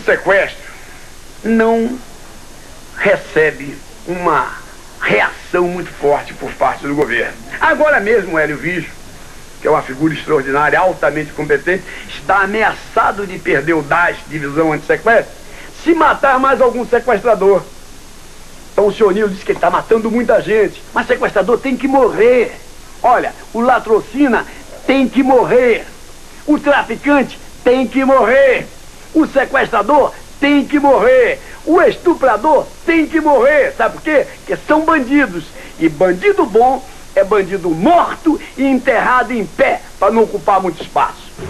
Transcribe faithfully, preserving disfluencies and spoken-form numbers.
sequestro não recebe uma reação muito forte por parte do governo. Agora mesmo, Hélio Vígio, que é uma figura extraordinária, altamente competente, está ameaçado de perder o D A S, Divisão Antissequestro, se matar mais algum sequestrador. Então o senhor Nilo disse que ele está matando muita gente, mas sequestrador tem que morrer. Olha, o latrocina tem que morrer, o traficante tem que morrer, o sequestrador tem que morrer, o estuprador tem que morrer. Sabe por quê? Porque são bandidos, e bandido bom é bandido morto e enterrado em pé, para não ocupar muito espaço.